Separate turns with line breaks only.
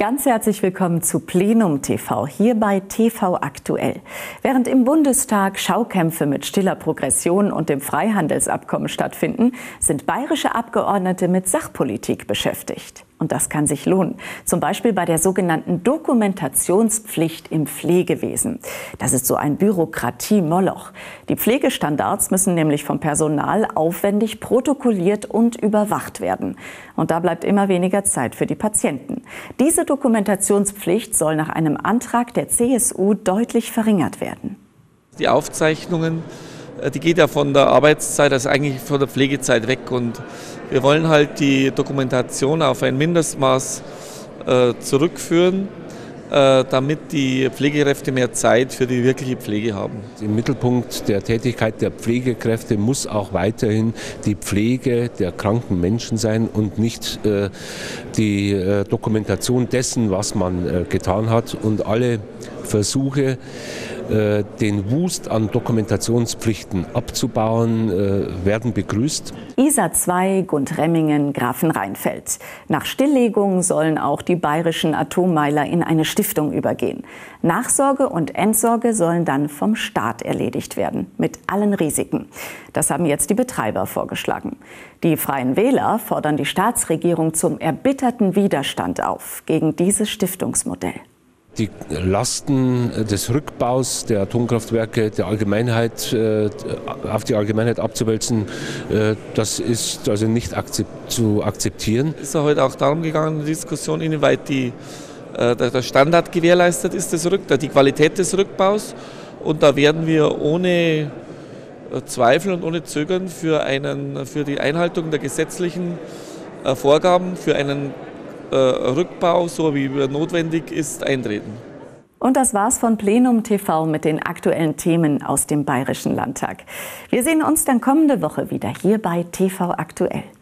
Ganz herzlich willkommen zu Plenum TV, hier bei TV Aktuell. Während im Bundestag Schaukämpfe mit stiller Progression und dem Freihandelsabkommen stattfinden, sind bayerische Abgeordnete mit Sachpolitik beschäftigt. Und das kann sich lohnen. Zum Beispiel bei der sogenannten Dokumentationspflicht im Pflegewesen. Das ist so ein Bürokratie-Moloch. Die Pflegestandards müssen nämlich vom Personal aufwendig protokolliert und überwacht werden. Und da bleibt immer weniger Zeit für die Patienten. Diese Dokumentationspflicht soll nach einem Antrag der CSU deutlich verringert werden.
Die Aufzeichnungen, die geht ja von der Arbeitszeit, also eigentlich von der Pflegezeit weg. Und wir wollen halt die Dokumentation auf ein Mindestmaß zurückführen, damit die Pflegekräfte mehr Zeit für die wirkliche Pflege haben.
Im Mittelpunkt der Tätigkeit der Pflegekräfte muss auch weiterhin die Pflege der kranken Menschen sein und nicht die Dokumentation dessen, was man getan hat. Und alle Versuche, den Wust an Dokumentationspflichten abzubauen, werden begrüßt.
Isar 2, Gundremmingen, Grafenrheinfeld. Nach Stilllegung sollen auch die bayerischen Atommeiler in eine Stiftung übergehen. Nachsorge und Entsorge sollen dann vom Staat erledigt werden, mit allen Risiken. Das haben jetzt die Betreiber vorgeschlagen. Die Freien Wähler fordern die Staatsregierung zum erbitterten Widerstand auf gegen dieses Stiftungsmodell.
Die Lasten des Rückbaus der Atomkraftwerke der Allgemeinheit auf die Allgemeinheit abzuwälzen, das ist also nicht zu akzeptieren.
Es ist ja heute auch darum gegangen, in der Diskussion, inwieweit der Standard gewährleistet ist, die Qualität des Rückbaus. Und da werden wir ohne Zweifel und ohne Zögern für die Einhaltung der gesetzlichen Vorgaben, für einen Rückbau, so wie notwendig ist, eintreten.
Und das war's von Plenum TV mit den aktuellen Themen aus dem Bayerischen Landtag. Wir sehen uns dann kommende Woche wieder hier bei TV Aktuell.